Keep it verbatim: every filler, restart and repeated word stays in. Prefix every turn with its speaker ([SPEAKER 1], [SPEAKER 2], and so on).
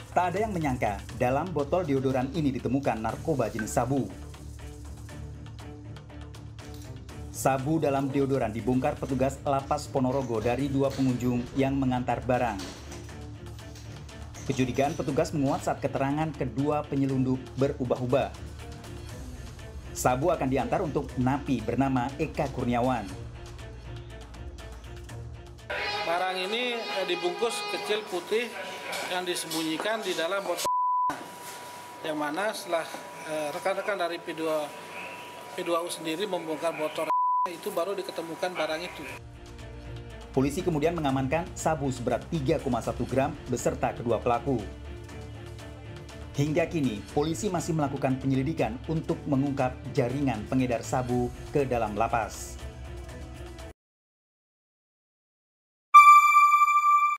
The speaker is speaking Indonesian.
[SPEAKER 1] Tak ada yang menyangka dalam botol deodoran ini ditemukan narkoba jenis sabu. Sabu dalam deodoran dibongkar petugas Lapas Ponorogo dari dua pengunjung yang mengantar barang. Kecurigaan petugas menguat saat keterangan kedua penyelundup berubah-ubah. Sabu akan diantar untuk napi bernama Eka Kurniawan.
[SPEAKER 2] Barang ini dibungkus kecil putih yang disembunyikan di dalam botol, yang mana setelah rekan-rekan dari P dua P dua U sendiri membongkar botol itu baru diketemukan barang itu.
[SPEAKER 1] Polisi kemudian mengamankan sabu seberat tiga koma satu gram beserta kedua pelaku. Hingga kini, polisi masih melakukan penyelidikan untuk mengungkap jaringan pengedar sabu ke dalam lapas.